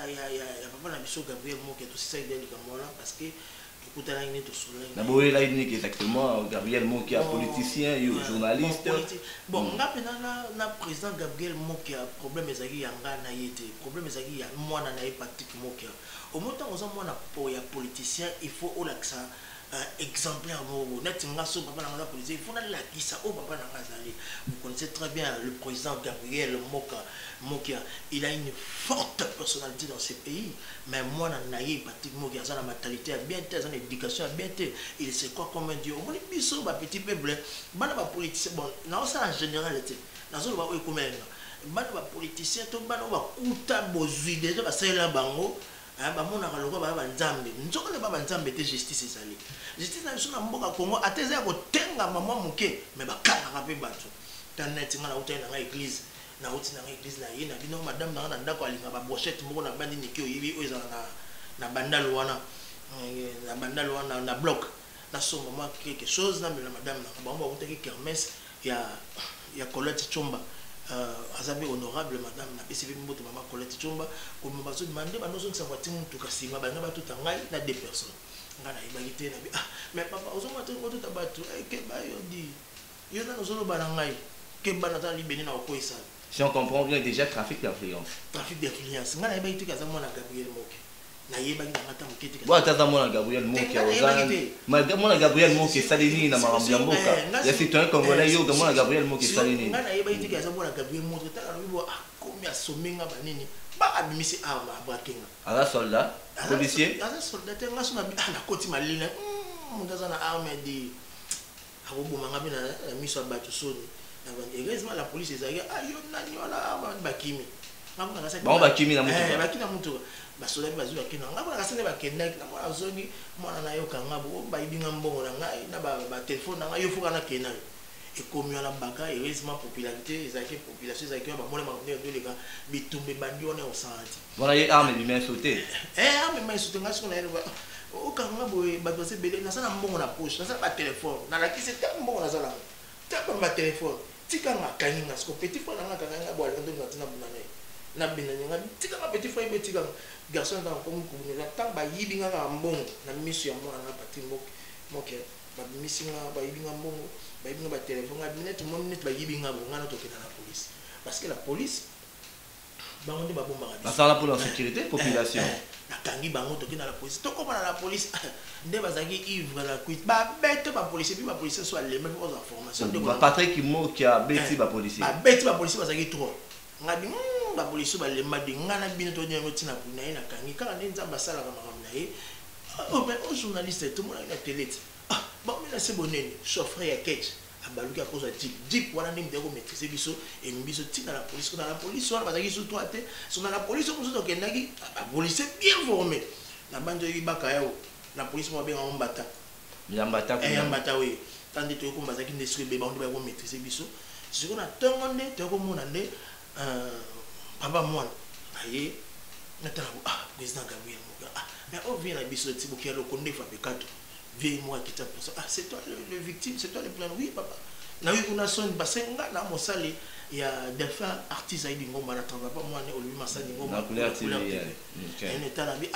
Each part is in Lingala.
papa na biso Gabriel Mokia tout ça il est comme là parce que écoute là il est tout seul na boye là il exactement Gabriel Mokia politicien et journaliste bon nga pena na président Gabriel Mokia problème ezaki yanga na yete problème ezaki ya mwana na Patrick Mokia au moment où on mwana po ya politicien il faut au l'accent exemplaire vous il faut la ça au papa vous connaissez très bien le président Gabriel Mokia il a une forte personnalité dans ce pays mais moi naïe Patrick Mokia ça la mentalité a bien été son éducation a bien été il sait quoi comme Dieu on est biso ba petit peuple bana ba politicien bon non ça en généralité dans zone ba comme bana ba politicien to bana ba kuta bozui déjà ba sala bango bamona kaloko ba banzambe nzokole ba banzambe te justice ezali justice na biso na mboka Congo ateza kotenga mama muke mais bakala pe bato tanet ngala utenda nga église na uti na église na yena bino madame na ndako alinga ba brochette moko na bandi niki oyibi oza na bandalo wana na bloc na so mama quelque chose na madame na ba mwa uteki kermesse ya Colette Chomba azabe honorable madame na PCB mboto mama Colette Chomba comme bazo demander banozo ngisangwa timu tukasima banga batu tangai na deux personnes ngana ibagite na mais papa ozo mata ngoto tabatu ke ba yo di yo na ozo bana ngai ke bana ta libeni na okoisa si on comprend bien déjà trafic d'influence ngana ibagite kaza mona Gabriel Mokia na yebaki na mata mukete kaza tata mona Gabriel Mokia ozana malgré mona Gabriel Mokia salini na marambo mboka ya citoyen congolais yo mona Gabriel Mokia salini ngana yebaki kaza mona Gabriel Mokia ta bibo komi asomenga banini ba abimisi arme abrakenga ala soldat policier ala soldat te ngaso na koti malina mundaza na arme di akoboma ngabe na miso bato soni na heureusement la police ezaki ayo nani wala arme bakimi ngabona kasa ba bakimi na mutu bakimi na mutu basola bazuka kina ngabona kasa ne bakenda na mwana zongi mwana na yoka ngabo ba ibinga mbongo na ngai na ba telefone na ngai yo fuka na kena ekomi ala baka heureusement popularité ezaki population ezaki ba mona makambo de leka bitumbe bandi wana osanti voilà ye arme bi main sauté arme main sauté ngaso na elba okanga boye bato se belé na sana mbongo na poche na sana ba téléphone na la kisi ta mbongo na sala ta ba téléphone tika makangi ngasko petit fois na ngaka ngabo ala ndo ngatina bunane na binanya tika ba petit fois tika garçon dans comme kumuna tant ba yibinga ka mbongo na miso ya mwana na Patrick Mokia ba misinga ba yibinga mbongo ba yibinga ba téléphone ga minute mo minute ba yibinga bonga na tokena la police parce que la police bango ndi ba bomba ba sala pour la sécurité population na kangi bango tokena la police to komana la police nde bazaki ivre la cuite ba bête ba police puis ba police soit les mêmes informations de Patrick Mokia beti ba police bazaki trop ngabi ba police ba lemba de ngana bino to nyango tina kuna ina kangi kaka ndenza basala ka makamna ye mais au journaliste tout monde na télé bon mais c'est bonene chauffeur ya ketch abaluki akoza jeep wana ndi mdeko maîtriser biso et biso tina la police wana bazaki sous toi te sur la police on se kendaki ba police bien formé na banjo yibaka yao la police mo benga mbata yambata we tandi to ko bazaki ndeswe be ba ndo ba ko maîtriser biso siko na tongo nde to ko mona nde papa mwana aye natala président Gabriel Mokia mais on vient la biso tibuki lo konde fa bekato vie moi qui t'a pour ça c'est toi le victime c'est toi le plan oui papa na oui on a son basenga na mosali ya défunt artiste aidi ngomba na travail pas moi ne olivi masani ngomba couleur et natala bi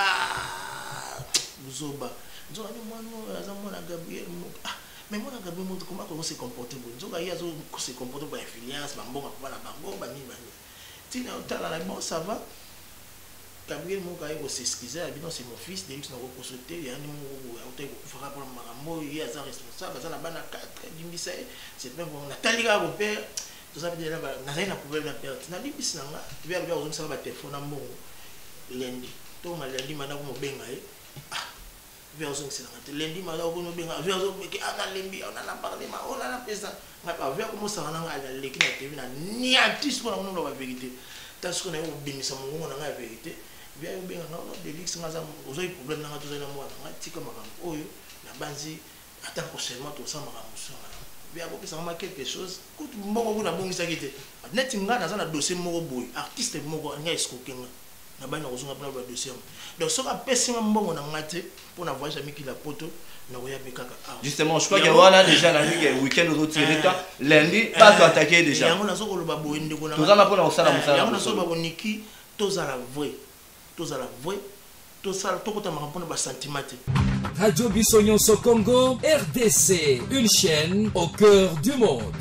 buzoba nzoka ni mwana azamona Gabriel Mokia mais moi Gabriel Mokia comment se comporter bon nzoka ya zo se comporter ba influence ba mbonga kwa na bango ba ni tina otala la bon ça va Gabriel Mokia il s'excuser abino c'est mon fils de X na consulter ya ni mo auto ko fera pour makambo il est responsable ça na bana 4 dimbisa c'est même on a talika ko père tout ça veut dire na rien problème na père na libis na nga vers vers on ça ba téléphone na mbongo lundi to ma lundi mana ko mo benga vers on c'est na lundi mana ko mo benga vers on ke ana lembi on a parlé ma on a la président na pas vers comment ça na nga la lekina TV na ni artiste pour on la vérité tant ce qu'on a au bimisa mo na nga vérité bien bien non Delix ngaza ozo problème na ngato na mwana ngatika makambo oyo na banzi ata prochainement to sama makambo so bien ko pesa ma quelque chose kutu mbongo kuna bongisa kite net ngana za na dossier moko boy artiste moko nga escoquinga na bana kozonga pona ba dossier donc soka pesa mbongo na ngate pona voyage miki la poto na oya bekaka justement je crois que voilà déjà la week-end au tireta lundi pas to attaquer déjà yango na soko lo ba boy ndeko na tozana pona osala musala yango na soko ba boniki tozala vrai tous à la voix, tout ça, tout le temps, on a sentiment. Radio Bissonioso Congo, RDC, une chaîne au cœur du monde.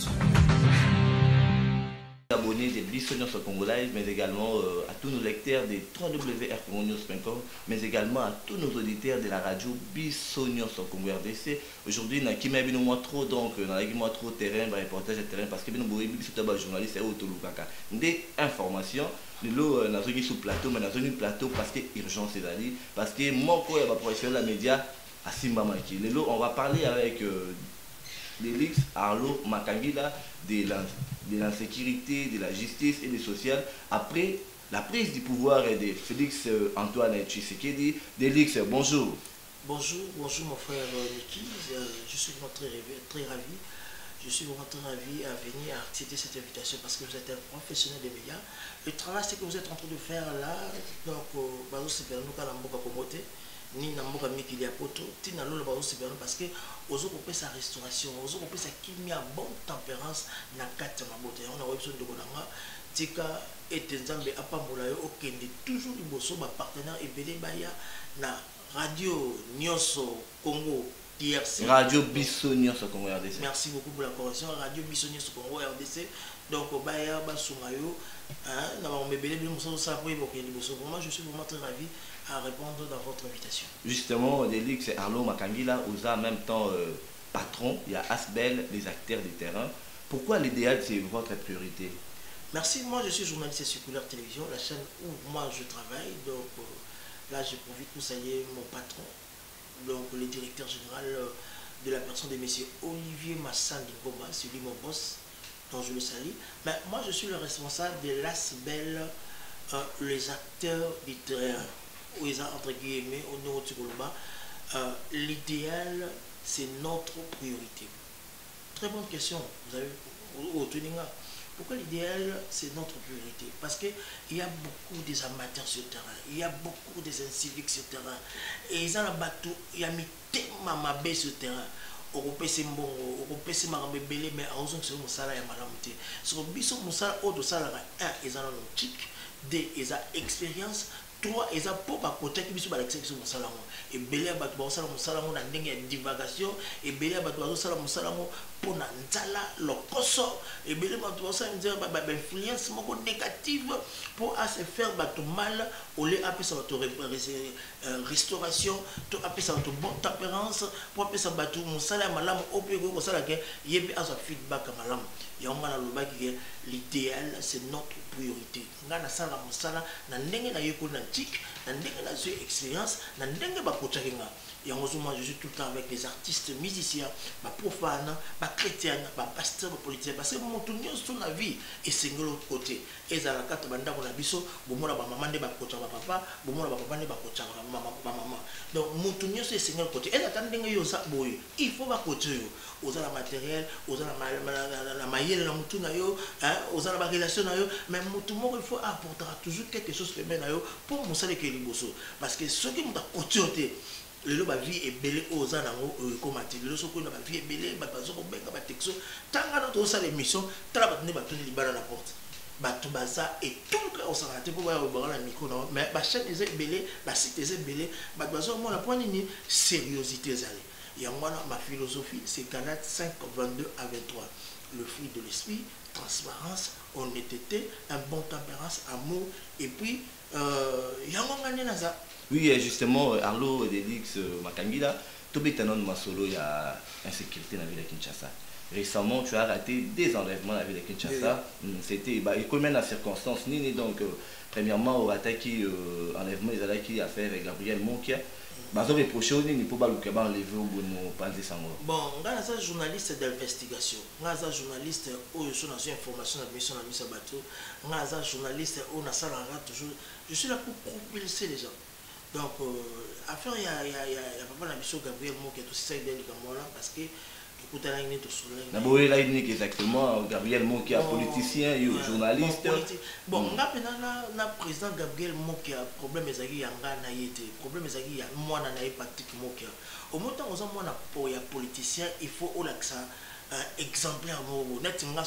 Abonnés des Bissonioso Congo Live, mais également à tous nos lecteurs des www.rcongonews.com, mais également à tous nos auditeurs de la radio Bissonioso Congo RDC. Aujourd'hui, on a qui m'a vu moi trop, donc on a moi trop terrain, reportage de terrain, parce que nous avons des journalistes et autolukaka. Des informations. Nous avons sous plateau, mais nous avons plateau parce que urgence est d'aller, parce que mon co est professionnel de la média à Simbamaki. On va parler avec Delix Arlo Makangila de l'insécurité, de la justice et du social après la prise du pouvoir de Félix Antoine Tshisekedi. Delix, bonjour. Bonjour mon frère Niki. Je suis vraiment très ravi. Je suis vraiment très ravi à venir accepter cette invitation parce que vous êtes un professionnel des médias. Le travail que vous êtes en train de faire là, donc, ni namboka mikili ya poto tina lolo ba osebana parce que ozo kopé sa restauration ozo kopé sa kimia bonne tempérance na kati na bote on a webso ndoko nanga tika etenzambe apambola yo okende toujours liboso ba partenaire ebele baya na radio Nyonso Congo DRC radio Bissonioso Congo RDC. Merci beaucoup pour la correction, radio Bissonioso Congo RDC. Donc baya ba sumayo hein na ba mbebele bi muso sa po évoquer liboso. Moi je suis vraiment très ravi à répondre dans votre invitation. Justement, Delix et Arlo Makangila, vous en même temps patron, il y a Asbel, les acteurs du terrain. Pourquoi l'idéal, c'est votre priorité? Merci, moi je suis journaliste Circulaire Télévision, la chaîne où moi je travaille. Donc là, je profite pour saluer mon patron, donc le directeur général de la personne de M. Olivier Massandi Ngoma, c'est lui mon boss, dont je le salue. Mais moi je suis le responsable de l'Asbel, les acteurs du terrain. Entre guillemets, au niveau du Koloba, l'idéal, c'est notre priorité. Très bonne question. Vous avez pourquoi l'idéal, c'est notre priorité? Parce qu'il y a beaucoup des amateurs sur le terrain, il y a beaucoup des inciviques sur le terrain. Et ils ont la bateau, il y a mis tellement mabé sur le terrain. On peut se mbongo, on peut se marambe belé, mais en raison que c'est un musala et malamute. Sur le biso musala, au sala, ils ont un tic, deux, ils ont expérience. Trois, ils ont pas côté qui sont l'exception au salon. Et belé bat ba salon salon na ndenge divagation et belé bat ba salon salon pour na nzala lokoso et belé bat ba salon ba influence moko négative pour à se faire battre mal au lieu après ça votre restauration to après ça votre bonne tempérance pour après ça battre musala malam au plus ko sala ke yebe aso feedback malam yonga na lobaki l'idéal c'est notre priorité ngana sala musala na ndenge na yeko na tic na ndenge na zui expérience na ndenge ba kochakinga et en moi je suis tout le temps avec les artistes musiciens ba profanes ba chrétiens ba pasteurs ba politiciens parce que mon tout sur la vie et c'est de l'autre côté et za la carte banda ko na biso bomona ba maman de ba kocha ba papa bomona ba papa de ba kocha ba maman donc mon tout c'est de l'autre côté et attendez ndenge yo sa boy il faut ba kocha yo oza la matériel oza la mayele na mutu na yo hein oza la relation na yo mais mutu moko il faut apporter toujours quelque chose que na yo pour mosala ke liboso parce que ce qui muta kocha te lelo ba vie ebele oza nango komati lelo soko na ba vie ebele ba bazo ko benga ba texto tanga na to sa l'émission tala ba ne ba tuni libala na porte ba to baza et tout le on s'arrête pour ba na micro non mais ba chaîne les ebele ba site les ebele ba bazo mo la point ni sérieuxité zali ya moi ma philosophie c'est Galates 5 22 à 23 le fruit de l'esprit transparence honnêteté un bon tempérance amour et puis yango ngane na za. Oui, justement, Arlo Delix Makangila, Tobetanon Masolo, il y a insécurité dans la ville de Kinshasa. Récemment, tu as raté des enlèvements dans la ville de Kinshasa. C'était, il connaît la circonstance, donc, premièrement, au attaqué enlèvement, ils allaient qui a fait avec Gabriel Monkia. Bazo reproché au niveau pas le caban enlevé au bout de pas de sango. Bon, on a un journaliste d'investigation, on a un journaliste où je suis dans une information de la mission de Miss Bateau, on a un journaliste où on a ça toujours. Je suis là pour propulser les gens. Donc, affaire, il y a pas mal d'ambition Gabriel Mo qui est aussi ça parce que écoute, là, il est tout sur là, il est exactement Gabriel Mo qui est politicien, journaliste. Bon, on a le président Gabriel Mo qui a problème avec le problème avec moi, Patrick Mo qui a. Au moment où on a politicien, il faut l'accent exemplaire. Vous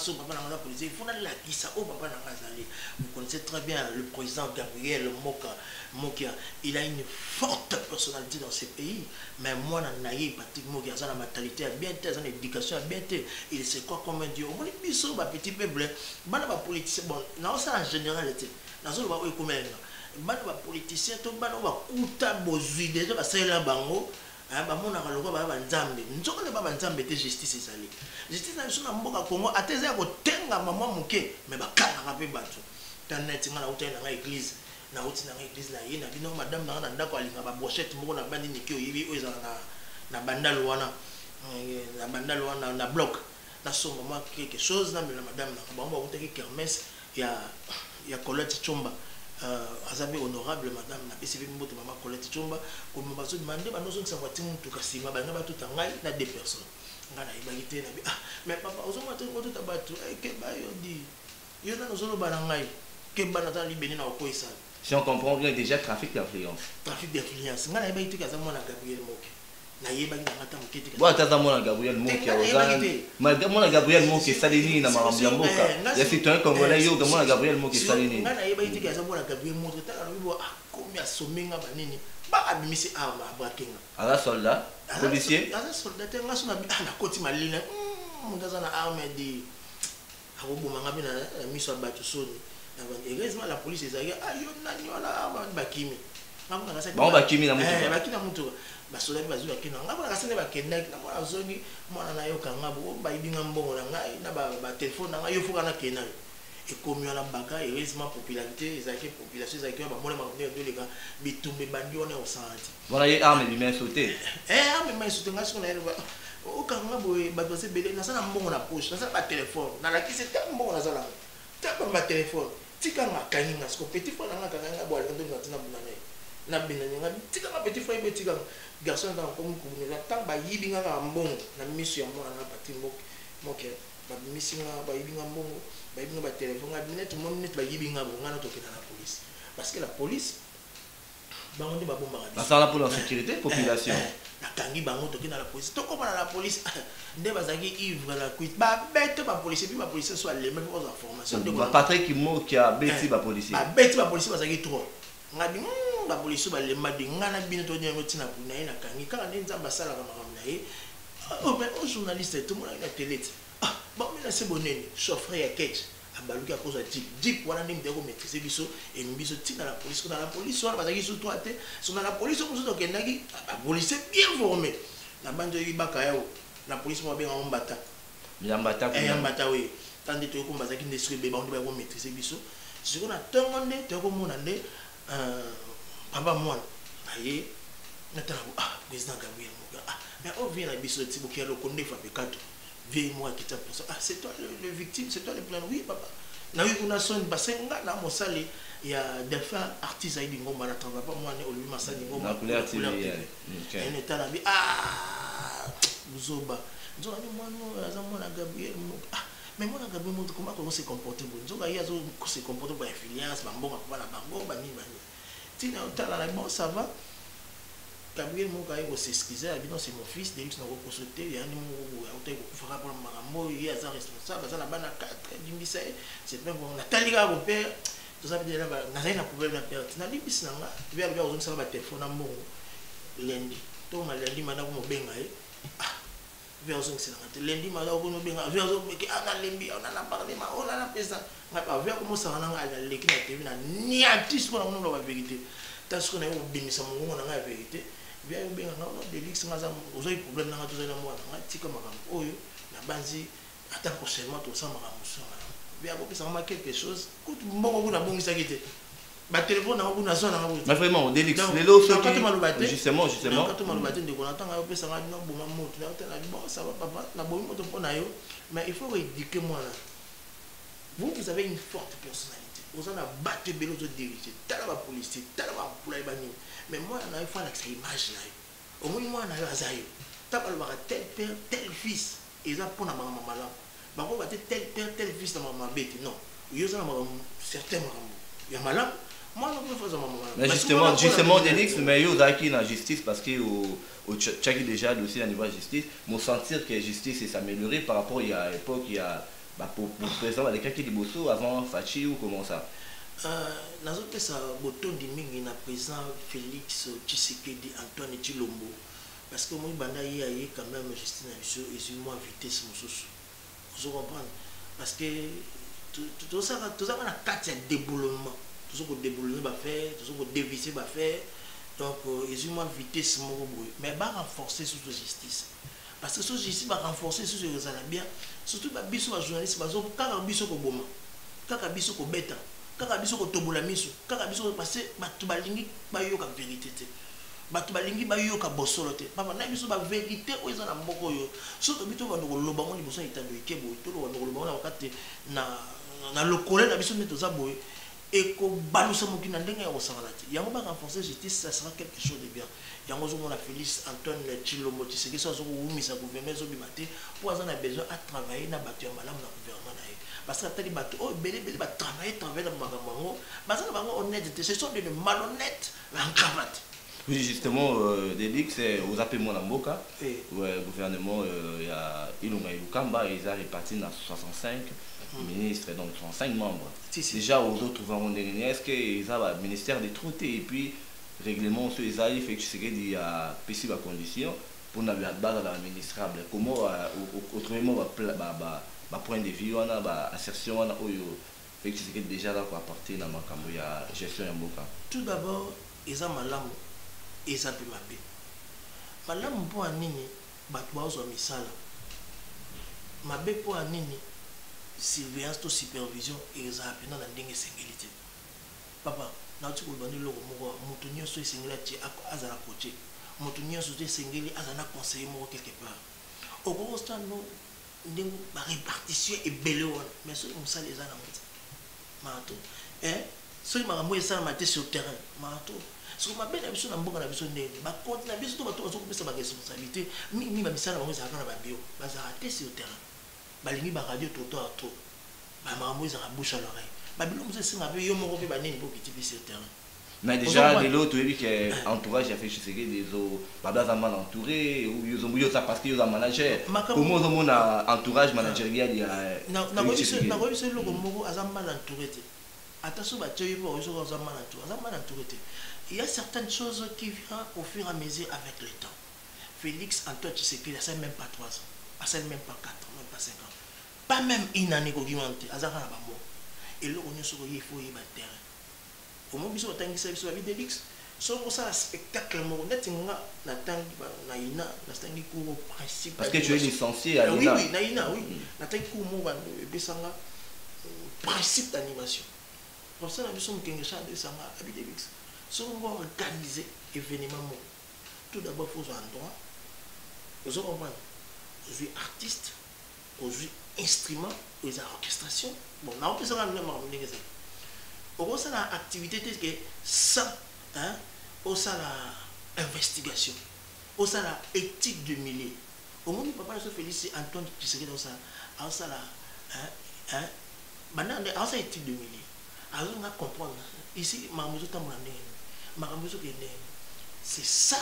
connaissez très bien le président Gabriel Mokia. Il a une forte personnalité dans ce pays. Mais moi, Patrick Mokia, il a une mentalité bien, une éducation bien. Il sait quoi comme un Dieu. On est biso, petit peuple. Bon, politicien, bon, non, ça en général, dans le politicien, tout le monde va couper bozui déjà parce que là, bango. Bamona kaloko ba nzambe nzoko ne ba nzambe te justice ezali justice na biso na mboka Congo ateza ya kotenga mama muke me bakanga ka pe bato tanet ngala utena nga église na utina nga église na ye na bino madame na ndako alinga ba brochette moko na bandi nikio yibi oza na bandalo wana na bloc na somba moi quelque chose na madame na ba mbo uteki kermesse ya Colette Chomba azabi honorable madame na PCV mboto mama Colette Chomba comme bazo demander ba nozo nsa kwati muntu kasima ba ngaba tout ngai na deux personnes ngana ibagite na bi mais papa ozo mata ngoto tabatu ke ba yo di yo na nozo ba ngai ke ba na ta libeni na okoisa. Si on comprend bien déjà trafic d'influence ngana ibagite kaza mona Gabriel Moke na yeba ngata mukete kaza wa taza mona Gabriel Moke ozana madame mona Gabriel Moke salini na marambi mboka ya citoyen congolais yo mona Gabriel Moke salini ngana yeba ibagite kaza mona Gabriel Moke tala bibo komi asomenga banini ba abimisi arma abrakenga ala soldat policier ala soldat te ngaso na koti malina mundaza na arme di akoboma ngabe na miso bato soni na heureusement la police ezaki ayo nani wala bakimi ngabona ngasa bakimi na mutu bakina mutu basoda bazuka kina ngabona ngasa ne bakenda na mwana zongi mwana na yo kangabo ba ibinga mbongo na ngai na ba telefone na ngai yo fuka na kena ekomi na baka heureusement popularité ezaki population ezaki ba mona makonde de leka bitumbe bandi on est au santi voilà ye arme bi main sauté arme main sauté ngaso na yerba o kangabo ba dose bele na sana mbongo na poche na sana ba téléphone na la kisi ta mbongo na sala ta ba téléphone tika ngakanyi ngasko petit phone nga kanga bo alondo ngatina bunane na binani nga tika nga petit phone tika garçon dans comme kumela tant ba yibinga nga mbongo na mission ya mwana na pati moke ba mission nga ba yibinga mbongo ba yibinga ba téléphone nga binet mon net ba yibinga bo ngana tokena la police parce que la police bango ndi ba bomba ba sala pour la sécurité population na kangi bango tokena la police to komana la police nde bazaki ivre la kuit ba bête ba police puis ba police soit les mêmes aux informations de Patrick Moki a bêti ba policier ba bête ba police bazaki trop ngabi ba police ba le madi ngana bino to nyengo tina kuna ina kangi kala nzamba sala kama kamna ye au journaliste tout le monde na télé bon mais là c'est bonene chauffeur ya catch abaluki akoza jeep wana ndi ndeko maîtriser biso et biso tina la police wana bazaki sous toi te sur la police on se tokendaki ba police bien formé na bande yi bakayao la police mo benga mbata yambata we tandi to ko bazaki ndeswe be ba on ba ko maîtriser biso siko na tongo nde to ko mona nde papa mwana aye natala président Gabriel Moka mais on vient la biso ti bokia lo konde fa pekato vieille moi qui t'a pour ça c'est toi le victime c'est toi le plan oui papa na oui on a son basenga na mosali ya delphin artiste aidi ngoma na travail pas moi ne oli masani ngoma na couleur TV en état la vie buzoba nzoka ni mwana azamona Gabriel Moka mais moi Gabriel Moka comment se comporter bon nzoka ya zo se comporter ba influence ba mbonga kwa na bango ba nini tina otala la bon ça va Gabriel Moka est s'excuser abino c'est mon fils Delix na consulter ya ni mo auto ko fera pour marambo il est responsable ça na bana 4 dimbisa c'est même on a talika ko père tout ça veut dire na na problème na père na libis na nga via via on ça ba téléphone na mbongo lundi to ma lundi mana ko mo benga via on ça na lundi mana ko mo benga via on ke ana lembi on a parlé ma on a pesa ngapa via ko mo ça na nga la leki na TV na ni artiste pour on la vérité tas ko na yo bimisa mo na nga vérité bien bien non Delix ngaza ozo problème na ngato na mwana ngatika makambo oyo na banzi ata prochainement to ça makambo ça bien ko pesa ma quelque chose tout mbongo kuna bongisa kite ba téléphone na kuna zona na mais vraiment Delix les lots justement quand tu m'as de qu'on attend nga pesa nga no boma moto na tena bon ça va papa na bomi moto pona yo mais il faut éduquer moi là vous avez une forte personnalité vous en a battu belo to diriger tala ba policier tala ba employé ba ni mais moi on a fois cette image là au moins moi on a azayo tabal ba tel père tel fils et ça pour na maman là ba ko ba tel père tel fils na maman bête non yo ça na certains maman ya malam Moi, non, je fais mais justement, Delix, mais il y a la justice parce que au Tchaki déjà aussi à niveau de justice, mon sentir que la justice s'est améliorée par rapport à l'époque, il y a pour présent les cas qui bosso avant Fachi ou comment ça. Dans autres ça boton di mingi na président Félix Tshisekedi Antoine Tshilombo parce que moi banda y a quand même justice na biso et moi vitesse mosusu. Vous comprenez parce que tout ça na carte de déboulement. Tout ce que déboulonner va faire, tout ce que dévisser va faire. Donc, ils ont vitesse, mais va renforcer sur la justice. Parce que la justice va renforcer sur les bien. Surtout les journalistes, quand ils sont boma, quand ils sont bêta, quand ils sont tobolamisu, quand ils sont passés, tu vas lingi bayoka vérité. Tu vas lingi bayoka bossolote. Papa, na biso ba vérité ou ils ont un moko yo. Surtout bito va nous loba on liboso itando ikebo, to lo va nous loba on wakati na lokole na biso neto za boye. Et que balousa mokina ndenge ya kosala te yango ba renforcer justice ça sera quelque chose de bien yango zo mona Félix Antoine Tshilombo Tshisekedi so zo umisa gouvernement zo bimate pour avoir besoin à travailler na bato ya malamu na gouvernement na ye parce que atali bato oh belé ba travailler na makambo parce que bango honnête ce sont des malhonnêtes en cravate. Oui, justement, Delix, vous appelez mon Mboka, le gouvernement, il y a Ilunga Ilukamba, ils ont réparti dans 65 ministres, donc 65 membres. Déjà, aux autres, est-ce qu'ils ont le ministère des traités et puis règlement sur les alliés, fait que il y a possible condition pour la base administrable. Comment, autrement, point de vue, on a assertion, on a fait que c'est déjà là pour apporter dans la gestion de Mboka. Tout d'abord, ils ont malamu. Eza pe mabe malamu mpo anini bato bazwa misala mabe mpo anini surveillance to supervision ezala pena na ndenge esengeli te papa nauti koloba nde eloko moko moto nyonso esengeli atie azala coache moto nyonso te esengeli azala na conseiller moko quelque part okoki kosala ndenge barépartition ebele wana mais soki mosala eza nango te mato soki makambo esalama te sur terrain mato so mabe na biso na mboka na biso ndenge bakonti na biso to bato bazokopesa baresponsabilité mingi bamisala bango ezalaka na babio bazalaka te sur terrain balingi baradio toto à trop bamakambo ezalaka bouche à l'oreille babilo mosu esenga mpe yo moko mpe baneni mpo okiti mpe sur terrain. Mais déjà, les autres, tu as vu que l'entourage a fait chez des autres, babla mal entouré, ou ils ont ça parce qu'ils ont un manager. Comment ils ont un entourage managérial? Il y a. Non, c'est le mot à mal entouré. Attention, mal entouré. Il y a certaines choses qui viennent au fur et à mesure avec le temps. Félix Antoine Tshisekedi, ça même pas 3 ans, ça même pas 4 ans, même pas 5 ans. Pas même une année qu'on vient à Zara Bamo. Et là, on est sur il faut y battre terrain. Au moment où on a sur la vie Félix, sur un spectacle, on est na ina, na tangi cours principe. Parce que tu es licencié à l'INA. Oui, na ina, oui. Na tangi cours mo ba besanga principe d'animation. Pour ça, nous sommes de Sanga à Bidélix. Si on va organiser événement, tout d'abord, il faut un droit. Vous comprenez? Je suis artiste, je suis instrument, je suis orchestration. Bon, on peut se rendre au sein de l'activité, ça, au sein de l'investigation, au sein de l'éthique de milieu. Au moment où papa se félicite Antoine Tshisekedi, au sein de l'éthique de milieu. Alors on va comprendre ici c'est ça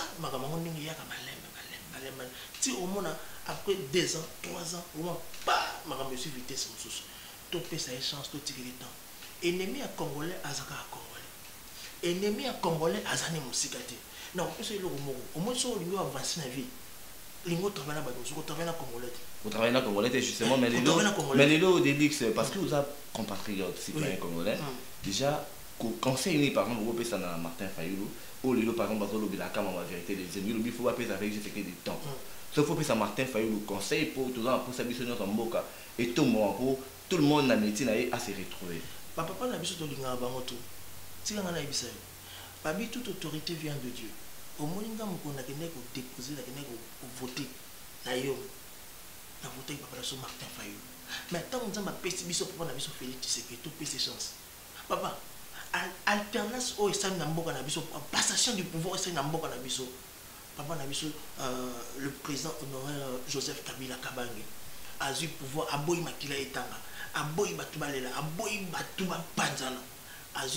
si au moins après 2 ans 3 ans au moins pas vitesse tout peut ça chance tout tirer le temps ennemi à congolais azaka à congolais ennemi à congolais azani musikate non c'est le mot au moins sur le niveau avancé na vie lingo travailler na bato so travailler na congolais. Vous travaillez dans Congolais justement, mais les lots Delix, parce que vous avez compatriotes citoyens congolais, déjà, conseil par exemple, vous pouvez ça dans Martin Fayulu, ou les lots par exemple, vous avez la caméra vérité, les ennemis, il faut pas payer avec juste du temps. Sauf que ça Martin Fayulu, conseil pour tout le monde, pour s'habituer dans Mboka, et tout le monde dans métier à se retrouver. Papa n'a pas besoin de l'ingénieur, si on a besoin, Pabi, toute autorité vient de Dieu. Au moins, on a déposé, on voter, d'ailleurs. On a voté pour Martin Fayulu. Mais tant que on a payé biso pour na biso Félix Tshisekedi tout payé chance. Papa, alternance au sein na mboka na biso, passation du pouvoir au sein na mboka na biso. Papa na biso le président honoraire Joseph Kabila Kabange a eu pouvoir aboyi makila etanga, aboyi batu balela, aboyi batu ba panzana. A eu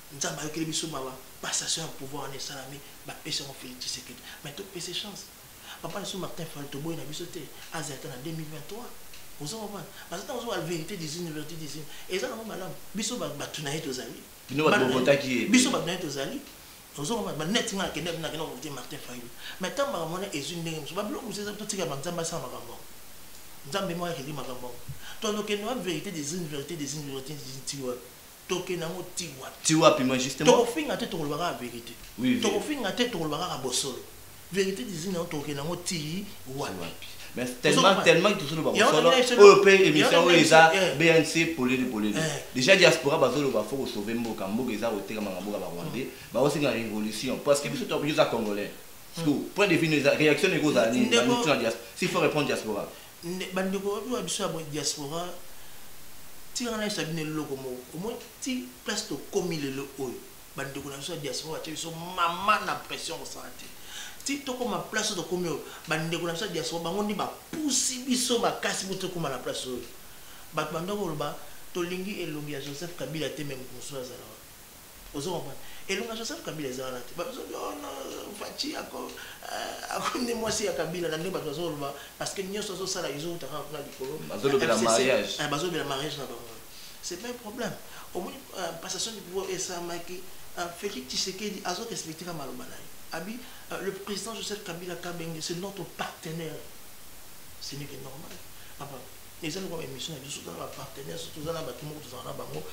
nzamba ayokeli biso mawa passation ya pouvoir na esalami bapesi yango Félix Tshisekedi mais topesa chance papa na biso Martin Fayulu toboyi na biso te azalata na 2023 ozo comprendre parce que ozo la vérité des universités des unes et ça na malamu biso batu na ye tozali biso batu na ye tozali ozo comprendre net nga kende na kende voter Martin Fayulu mais tant ba mona ezune ndenge muso bablo muso za totika banzamba sa makambo nzambe mo akeli makambo to lokene wa vérité des universités tiwa toke na mo tiwa puis moi justement to finga te to la vérité to finga te to la bosolo vérité des unes toke na mo tiwa mais tellement que tout le monde OP émission eza BNC polé déjà diaspora bazolo ba faut sauver mboka eza oteka mboka ba Rwandais ba aussi une révolution parce que biso to biso congolais parce que point de vue réaction ego za ni s'il faut répondre diaspora bandeko ba biso ya diaspora tirana na sabine loko mo au moins ti place to komi le oyo bandeko na biso ya diaspora ti biso mama na pression santé si tu comme place de comme bande ko na sa diaspora bango ndi ba pusi biso ba kasi buto kuma na place oyo ba bandoko ba to lingi elongi ya Joseph Kabila te même ko so azala ozo comprendre elongi ya Joseph Kabila azala te ba so no fachi ako ne mwasi ya Kabila na ndeba zo ba parce que nyoso so sala izo utaka na likolo bazolo la mariage bazolo la mariage na bango c'est pas un problème au moins passation du pouvoir et ça maki Félix Tshisekedi azo respecter ka maloba na Abi, le président Joseph Kabila Kabenge, c'est notre partenaire. Ce n'est que normal. Papa, les gens qui ont une émission, ils sont dans la partenaire, surtout dans la bâtiment, tout ça,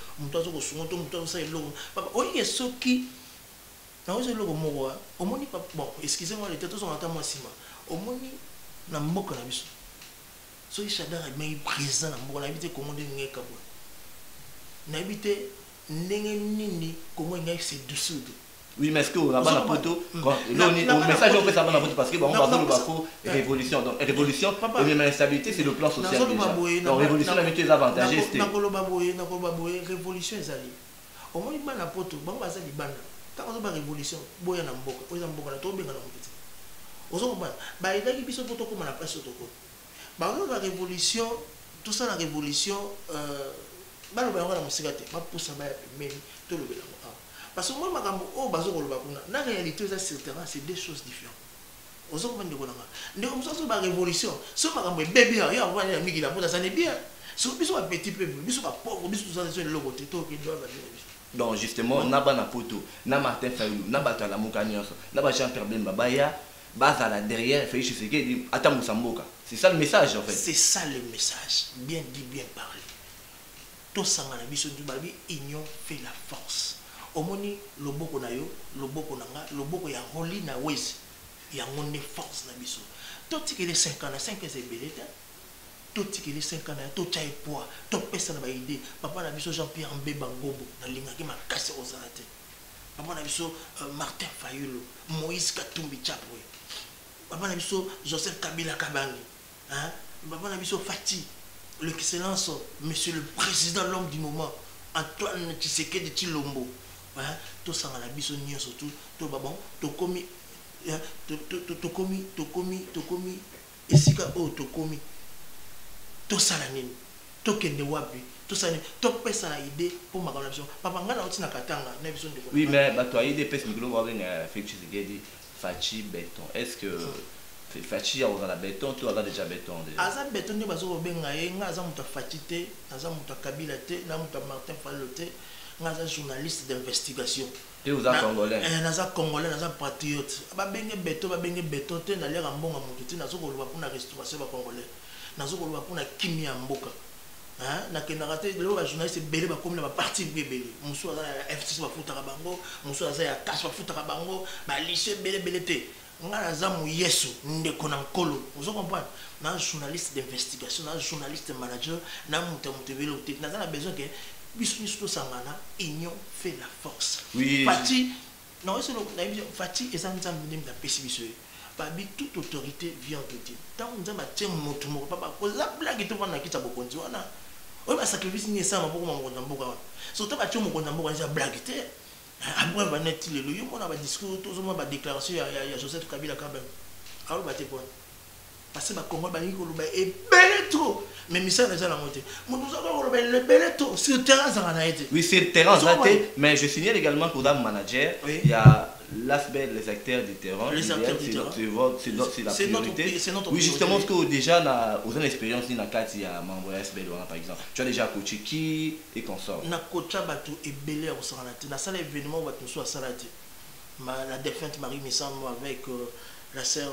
papa, il y a ceux qui. Non, c'est le mot. Au moins, bon, excusez-moi, les têtes sont en train de m'assumer. Au moins, na mboka na biso. So ishadara mais président na mboka na bité comment de ngeka bo. Na bité ndenge nini comment ngeka c'est dessous. Oui, mais est-ce que on a pas photo le message on peut savoir dans parce que bon on va faire le révolution donc révolution et même instabilité c'est le plan social déjà donc révolution la métier avantageux c'est na koloba boye révolution ezali au moins bana poto bango bazali bana tant on ba révolution boya na mboka oza mboka na to benga na mboka ozo komba ba elaki biso poto ko na place to ko ba la révolution tout ça la révolution ba lo ba ngana musika te ba poussa ba mais to lo bela parce que moi makambo o bazo koloba kuna na réalité sur le terrain c'est deux choses différentes ozo ko ndeko nanga ndeko muso ba révolution so makambo bébé ya on va na miki la pour ça n'est bien so biso ba petit peuple biso ba pauvre biso ça c'est le côté to ki doit ba donc justement na bana poto na Martin Fayulu na batala mukanyonso na ba Jean Pierre Bemba baya bazala derrière Félix Tshisekedi ata musamboka c'est ça le message en fait c'est ça le message bien dit bien parlé to sangana biso du babi union fait la force omoni loboko na yo loboko na nga loboko ya roli na wezi ya ngone force na biso to tikele 5 ans na 5 ans ebeleta to tikele 5 ans to chai poa to pesa na ba idée papa na biso Jean-Pierre Mbemba Ngombo na linga ki makasi ozalate papa na biso Martin Fayulu Moïse Katumbi Chapwe papa na biso Joseph Kabila Kabange hein papa na biso Fati l'excellence monsieur le président l'homme du moment Antoine Tshisekedi Tshilombo tout ça la biso nyo surtout to babon to komi esika o to komi to sala nini to kende wapi to sala to pesa na idée pour ma connexion papa ngana oti na katanga na biso ndeko oui mais ba to idée pesa miglo ba benga Félix Tshisekedi Fachi béton est-ce que Fachi a la béton tu as déjà béton déjà aza béton ni bazo benga ye nga aza muta Fachi te aza muta Kabila te na muta Martin Fayulu te naza journaliste d'investigation et aux congolais naza congolais naza patriote ba benge beto te na lera mbonga mutu te nazo koloba pour na restauration ba congolais nazo koloba pour na kimia mboka hein na kenaka te le ba journaliste belé ba comme na ba parti belé musu aza ya FCC ba futaka bango musu aza ya cash ba futaka bango ba lycée belé te nga naza mu yesu ndeko na nkolo ozo comprendre na journaliste d'investigation na journaliste manager na mutu belé te naza na besoin que biso sangana union fait la force oui Fati non c'est le Fati et ça nous amène dans pessimisme babi toute autorité vient de Dieu tant on a tient moto moko papa ko la blague to vana kita bokonzi wana o ba sacrifice ni ça moko mo mboka surtout ba tient moko mboka ça blague te après va net le yo mona ba discours tout ça ba déclaration ya Joseph Kabila Kabeng alors ba te point parce que Congo balingi koloba ebele trop mais misala eza na moté mutu za koloba ebele trop sur terrain za na été oui c'est le terrain ça mais je signale également qu'au dame manager il y a l'aspect les acteurs du terrain les acteurs du terrain c'est la priorité oui justement parce que déjà na aux expérience ni na kati ya membre ya SBL par exemple tu as déjà coaché qui et consort na coacha bato ebele ya kosala te na sala événement bato so sala te la défunte Marie Missamo avec la sœur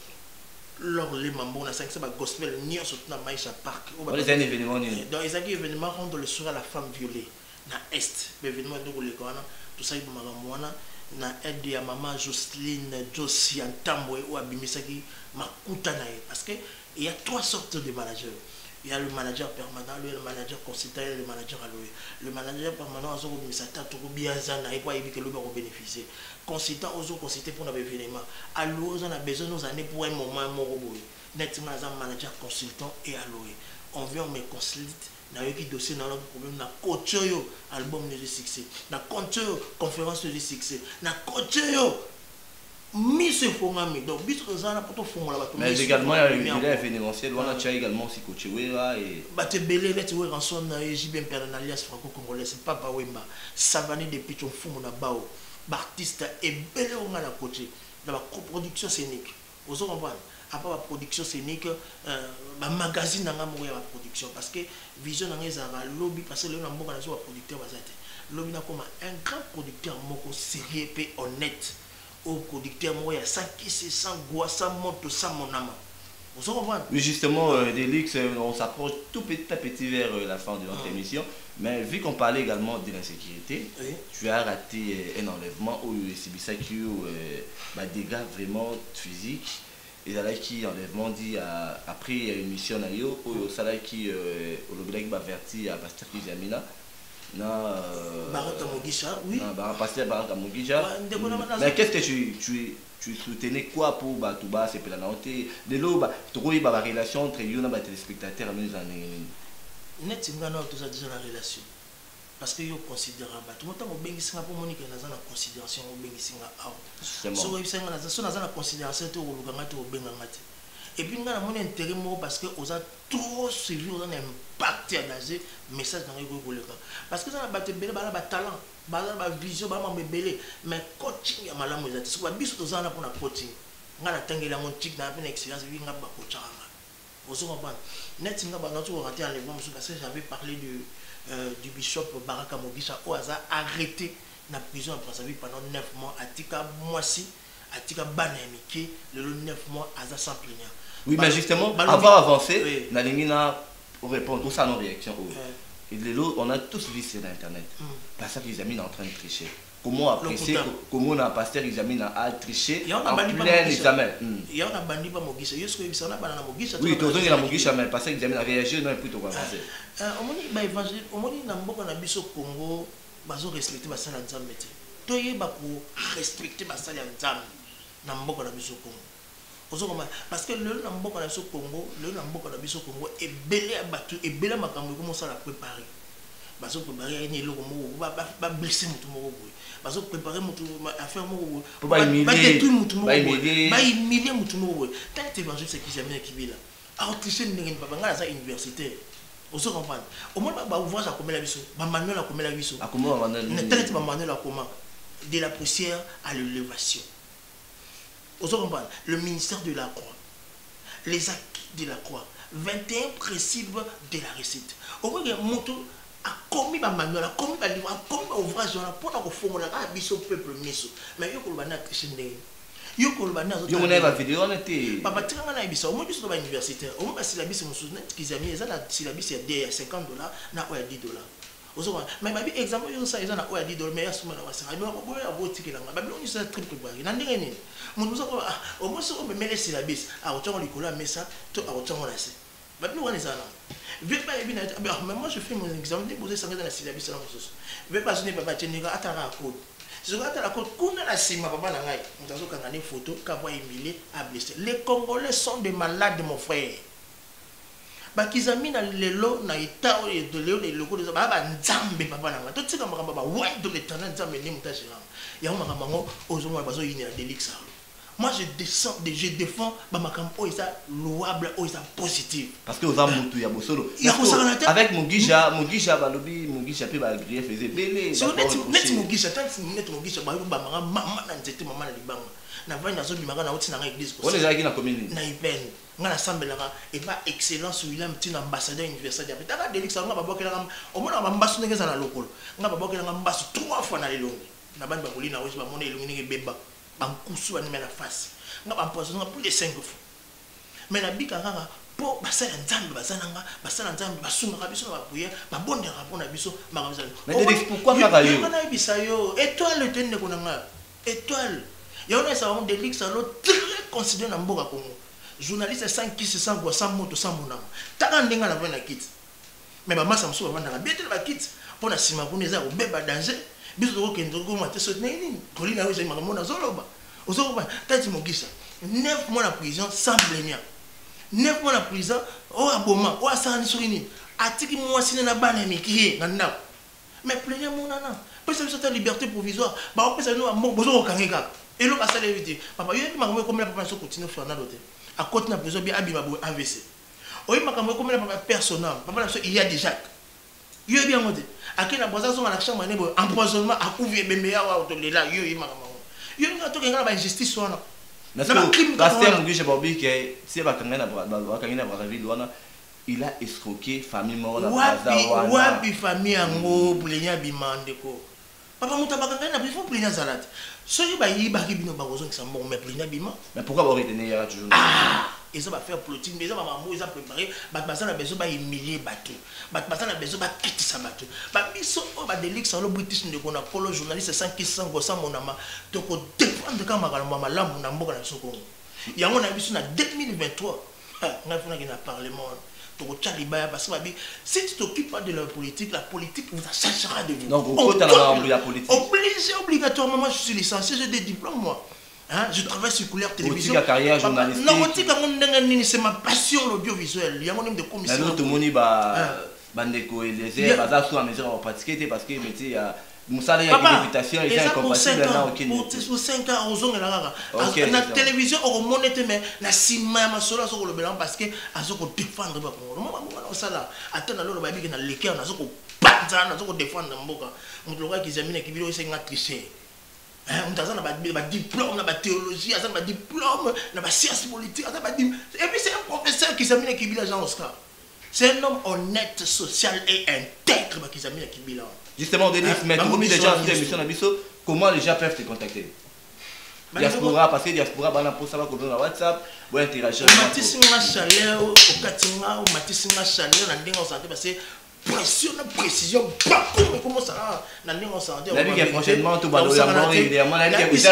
lors les mambo na 5 ba gospel ni surtout na Maïcha Park c'est un événement ni donc ils ont un événement rendre le soir à la femme violée na est l'événement de le kona tout ça il mwana na aide ya maman Jocelyne Josie Antambwe ou abimisaki makuta na parce que il y a trois sortes de managers. Il y a le manager permanent, le manager consultant et le manager alloué. Le manager permanent a besoin de s'attendre tout bien zana et quoi éviter que le va bénéficier. Consultant a besoin consulter pour un événement. Alloué on a besoin nos années pour un moment moroboui. Nettement un manager consultant et alloué. On vient on me consulte. Na yoki dossier na problème na coach yo album de succès. Na coach yo conférence de succès. Na coach yo Miss Fongami, donc bis Rosana pour tout fond là. Mais également il y a événementiel, on a également si coaché Wera et Batte Belé net we ranson na JB Imperial alias franco-congolais, c'est Papa Wemba, Savané de Pichon Fumu na bao, artiste et belé on a coaché dans la coproduction scénique. Vous comprenez? Après la production scénique, ma magazine n'a pas mourir la production parce que vision n'a pas lobby parce que le n'a pas la producteur basate. Lobby n'a comme un grand producteur moko sérieux et honnête. Au producteur moi il y a 100 qui se sent goût ça monte ça mon âme. Vous comprenez? Oui justement Delix on s'approche tout petit à petit vers la fin de notre émission mais vu qu'on parlait également de l'insécurité tu as raté un enlèvement où c'est ça qui dégâts vraiment physiques et là qui enlèvement dit après une mission à Yo où ça là qui au Lobelek va averti à Pasteur Kizamina na Baraka Mogisha, oui. Pasteur Baraka Mogisha. Mais qu'est-ce que tu soutenais quoi pour Batouba c'est la noté de l'eau tu vois la relation entre you et les téléspectateurs mais net ngana tout ça déjà la relation parce que yo considérable tout le temps au bengi singa pour monique na na considération au bengi singa out so yo singa na na considération to lukanga to benga ngati et puis ngana mon intérêt mo parce que aux a trop suivi aux a un impact à nager message dans les gros parce que ça na batte belé ba talent ba vision ba mbebele mais coaching ya malamu ezati so ba biso to zana pour na coaching ngana tangela mon tic na une expérience vi ngaba coachanga vous comprenez net singa ba notre raté enlèvement parce que j'avais parlé du bishop Baraka Mogisha au hasard arrêté na prison après sa vie pendant 9 mois à tika moisi à tika banamiki le 9 mois à za sans plaignant. Oui mais justement avant avancer na lingina pour répondre tout ça nos réactions et on a tous vu sur internet parce que les amis sont en train de tricher. Comment apprécier comment on a pasteur Isamine a triché en plein examen. Il y a un bandit pas Mogisha. Il y a ce que ça na banana Mogisha. Oui, tout le Mogisha mais pasteur Isamine a réagi non plutôt quoi avancer. Au moni ba évangile, au moni na mboka na biso Congo, bazo respecter ba sala nzambe te. Toye ba ko respecter ba sala nzambe na mboka na biso Congo. Parce que le na mboka na biso Congo, le na mboka na biso Congo est belé abatu et belé makambo comment ça la préparer. Bazo préparer ni eloko moko ba blesser mutu moko boy. Bazo préparer mutu affaire moko boy. Ba détruire mutu moko boy. Ba humilier mutu moko boy. Tant évangile c'est qui jamais qui vit là. A tricher ndenge ni baba ngala za universitaire. Vous comprenez? Au moins ba ouvrage à commer la biso, ba manuel à commer la biso. À comment manuel? Net ba manuel à comment de la poussière à l'élévation. Vous comprenez? Le ministère de la croix. Les acquis de la croix. 21 principes de la réussite. Au moins moto a commis ma manuel, a commis ma livre, a commis ma ouvrage pour la reformuler à biso peuple miso. Mais yo kolbana trichende. Yo kolbana zo. Yo mona ba vidéo on était. Papa tiranga na biso, au moins biso ba universitaire. Au moins syllabus musu net kizami eza na syllabus ya $50 na oya $10. Ozo mais babi exemple yo ça eza na oya $10 mais ya suma na wasa. Ayo ko boya botikela nga. Babi on ça triple bari. Na ndenge nini? Munuza ko au moins so me mele syllabus. A otongo likolo mesa to a otongo na se. Babi on eza na. Mais moi je fais mon examen, déposer ça dans la syllabus. Je vais pas donner papa Tchénéga à la code. Si je regarde la code, qu'on a la cima, papa Nangaï, nous avons une photo, qu'avoir humilié, à blessé. Les Congolais sont des malades, mon frère. Bakizamina lelo na ita de leo les locaux de baba nzambe papa nanga to tsika makamba ba ouais de l'éternel nzambe ni mutashira ya makamba ngo ozo mwa bazo yini ya Delix moi je défends Bamakam Oisa louable, Oisa positif. Parce que aux hommes, il y a beau solo. Avec Mugisha, Balobi, Mugisha, puis Balgrier faisait belé. Si on est Mugisha, tant que net Mugisha, Bamara, maman, n'était maman à Liban. N'a pas une zone du Magan à Outina l'église. On est allé dans la commune. Naïben, on a l'assemblée là, et pas excellence où il a un petit ambassadeur universel. Il y a des Délix, on va voir qu'il a au moins un ambassadeur dans la locale. On va voir qu'il a un ambassadeur 3 fois dans les longues. N'a pas de baboulina, on va monter illuminé Beba. En cousu à la face. On va empoisonner plus de 5 fois. Mais la bique a pour passer un temps, passer un temps, passer un rabisso, appuyer, pas bon de rapport à bisso, mais pourquoi pas étoile le tenue qu'on a étoile. Il y a un délix à l'autre très considéré dans Boga Congo. Journaliste sans qui se sent quoi, sans moto, sans mon âme. T'as un dingue à la bonne kit. Mais ma masse me sauve avant la bête de la kit. Pour la cima, pour les arbres, bébé danger. Bisous qui nous commentent ce n'est ni. Colline a eu ma mona zoloba. Aux autres, t'as dit mon guiche. 9 mois en prison sans blêmia. 9 mois en prison, au aboma, au assan sourini. Atiki moi si n'a pas d'amis qui est dans mais plaignez mon nana. Parce que c'est une liberté provisoire. Bah, on peut nous avoir besoin au Kangeka. Et l'eau va s'aller vite. Papa, il y a des mamans comme la papa continue à faire n'autre. À côté n'a besoin bien abîmer AVC. Oui, ma caméra comme la papa personnel. Papa, il y a déjà. Il y a bien monté. À quel endroit sont à la chambre empoisonnement à couvrir mes meilleurs autour de là. Il y a il y a tout la injustice soit là. Il a escroqué famille mort la Wabi famille en plaignant bimandeko. Papa mutabaka na bifo plaignant salade. Soki ba yi ba ki bino ba kozon ki sambo mais plaignant bima. Mais pourquoi vous retenir toujours? Et ça va faire politique, mais ça va maman, ils ont préparé, ça a besoin de humilier bateau. Ça a besoin de quitter sa bateau. Biso ba délix sur le British de qu'on a polo journaliste sans qui sans go sans mon ama. Donc on dépend de quand ma lambe na mboka na soko. Il y a mon avis sur 2023. On a fait un parlement. Parce que si tu t'occupes pas de la politique vous cherchera de vous. Donc, au côté de la politique. Obligatoirement, moi je suis licencié, j'ai des diplômes, moi. Hein? Je travaille sur couleur télévision. Aussi, carrière journalistique. Non, c'est ma passion, l'audiovisuel. Il y a mon de commission. Mais tout le monde bandeko et les airs, bazar soit à mesure à pratiquer parce que il y a Moussa il y a une réputation et c'est incompatible là aucun. Pour 5 ans aux ongles là. La télévision au monnaie mais na sima ma sola sur le blanc parce que azoko défendre ba pour moi ça là attends là le baby na leker na zoko panza na zoko défendre mboka mutuloka kizamina kibilo c'est nga tricher. On a un diplôme, on a théologie, on a un diplôme, on a sciences politiques, et puis c'est un professeur qui s'amène à Kibila Jean Oscar. C'est un homme honnête, social et intègre qui s'amène à Kibila. Justement, Denis, mais tu dis déjà sur l'émission Nabiso, comment les gens peuvent te contacter? Diaspora, parce que diaspora, pour savoir comment on WhatsApp, pour interagir. Au Matissinga Chaleur, au Katinga, au Matissinga Chaleur, on a santé parce que précision, comment ça va? La vie est prochainement tout ballon, il y a mon ami qui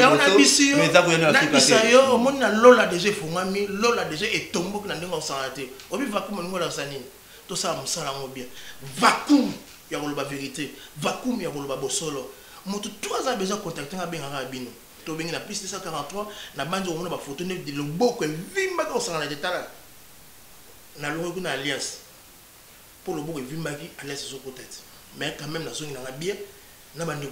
est mais ça vous avez un monde lola déjà fongami, lola déjà et tombeau que nous santé. Au lieu vacuum nous la sanine. Tout ça me sent bien. Vacuum, il y a la vérité. Vacuum, il y a le bosolo. Moi tout ça besoin contacter un bien rabino. To bengi na piste 143 na bandi on ba photo ne de loboko vimba ko sala de tala. Na longo na alliance. Pour le bout de Vimaki, à l'aise sur côté. Mais quand même, la zone est bien. Nous avons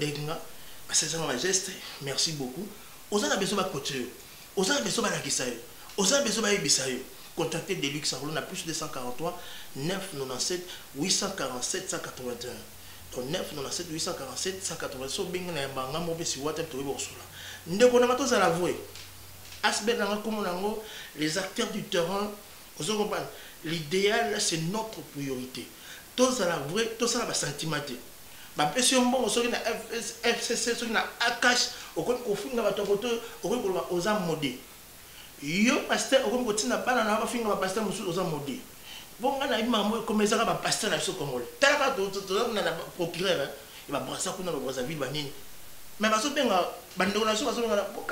c'est ça un geste. Merci beaucoup. Aux gens besoin de côté. Aux gens besoin de Kisayo. Aux gens besoin de Bisayo. Contactez Deluxe, on a plus de 243 997 847 181. Donc 997 847 181. So bien na banga mo be si WhatsApp to bo sula. Ndeko na mato za la voix. Asbe na comme les acteurs du terrain, vous comprenez. L'idéal, c'est notre priorité. Tout ça, tout ça, va sentimenter. Ma question, bon, on a FCC, on a AKH, on a un côté, on a un modé. Yo, pasteur, on a pas un pasteur, on a un modé. Bon, on a un comme ça, un pasteur, on a un congolais. Tel que on a un procureur, il va brasser pour nous, Brazzaville, mais parce que on a un congolais,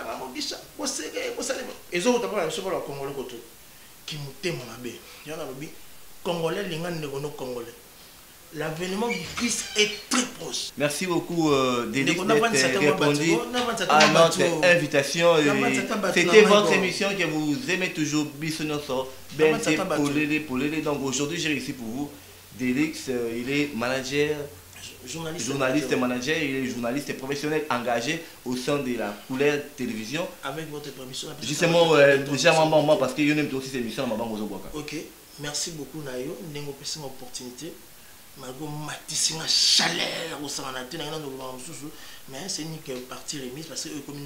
et ça, on a un congolais. Qui m'était mon abbé. Il y a un Congolais, les gens Congolais. L'avènement du Christ est très proche. Merci beaucoup d'être répondu à notre invitation. C'était votre émission que vous aimez toujours, Bissonioso, Bente, Polele. Donc aujourd'hui, j'ai réussi pour vous. Delix, il est manager journaliste et manager, il est journaliste et professionnel engagé au sein de la Couleur Télévision. Avec votre permission. Justement, déjà, maman, parce qu'il y a une aussi cette émission, maman, ok, merci beaucoup, Nayo. Nous avons une opportunité. Malgré ma chaleur au sein de la mais c'est une partie remise parce que comme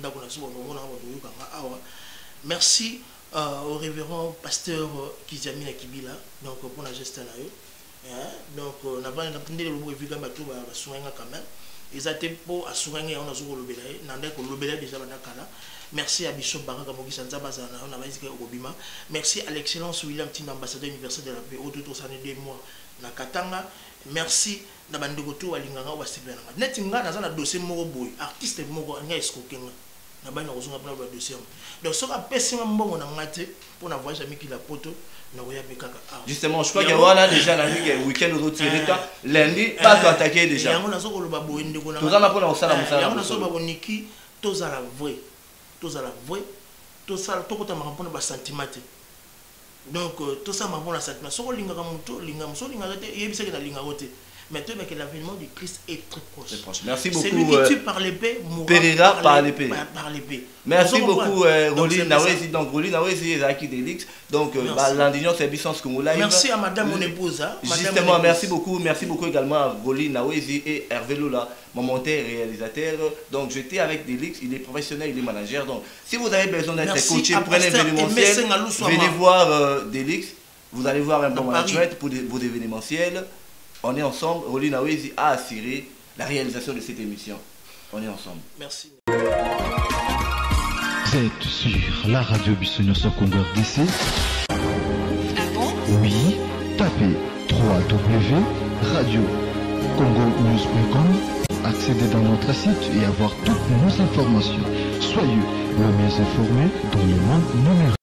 merci au révérend pasteur Kizami Nakibila donc pour la gestion donc on a pas entendu le mot évidemment bateau ba soinga quand même ils étaient pour assurer on a zo lobela nanda ko lobela déjà banakala merci à Bishop Baraka Mogisa Nzabazana on a dit au Bima merci à l'excellence William Tin ambassadeur universel de la paix autour de 2 mois na Katanga. Merci na bandeko to walinganga wa sipela nga neti nga naza na dossier moko boy artiste moko nga escoquer nga na bana kozonga pona ba dossier donc soka pesi nga mbongo na ngate pour na voyage amiki la poto na koya bekaka justement je crois que wana déjà la week-end au tiré ta lundi pas to attaquer déjà yango nazo koloba boy ndeko na tozana pona osala musala yango nazo ba boniki tozala vrai tozala tokota makambo na ba sentiment donc tout ça m'a bon la sentiment so linga ka muto linga muso linga te yebisa ke na linga rote mais toi que l'avènement du Christ est très proche. Merci beaucoup. Celui qui tue par l'épée mourra par l'épée. Merci beaucoup Rolly Nawezi. Donc Rolly Nawezi est acquis d'Elix. Donc l'Andignon c'est Bissons Congolais. Merci à madame mon épouse. Justement, merci beaucoup également à Rolly Nawezi et Hervé Lola, mon monteur réalisateur. Donc j'étais avec Delix, il est professionnel, il est manager. Donc si vous avez besoin d'être coaché pour un événementiel, venez voir Delix. Vous allez voir un bon management pour vos événementiels. On est ensemble. Rolly Nawezi a assuré la réalisation de cette émission. On est ensemble. Merci. Vous êtes sur la radio Bissonio Congo RDC. Ah bon? Oui. Tapez www.radiocongonews.com. Accédez dans notre site et avoir toutes nos informations. Soyez le mieux informés dans le monde numérique.